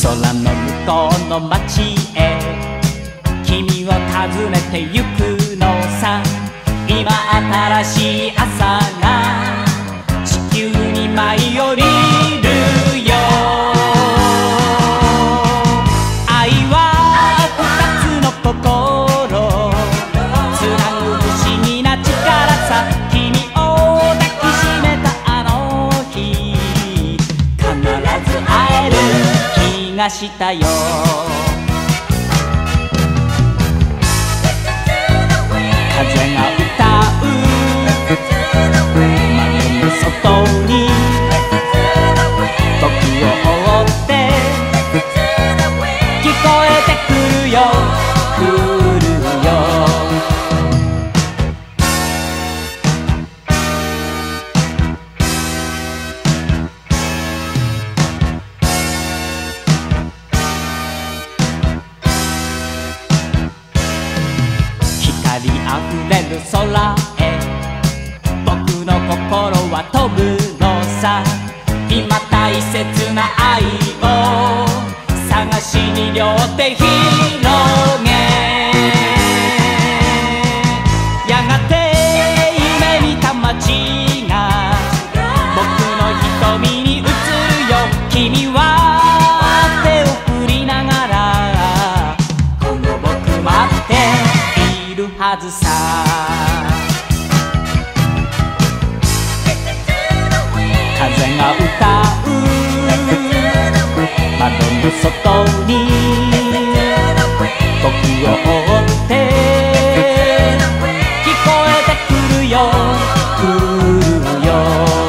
空の向こうの街へ君を訪ねてゆくのさ。今新しい朝が地球に舞い降りるよ。愛は二つの心つなぐ不思議な力さ。君を抱きしめたあの日必ず会える気がしたよ。風が歌う窓の外に僕を追って聞こえてくるよ来るよ。光あふれる空へ僕の心は飛ぶのさ。今大切な愛を探しに両手広げ、やがて夢見た街が僕の瞳に映るよ。君は手を振りながらこの僕待っているはずさ。風が歌う窓の外に僕を追って聞こえてくるよ来るよ。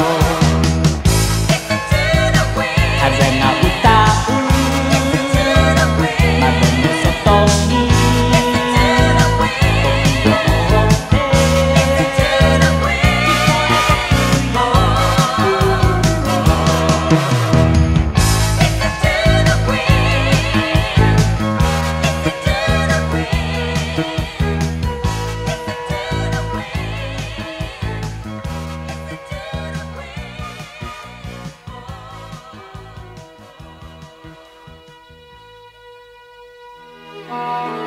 風が歌う窓の外に僕を追って 「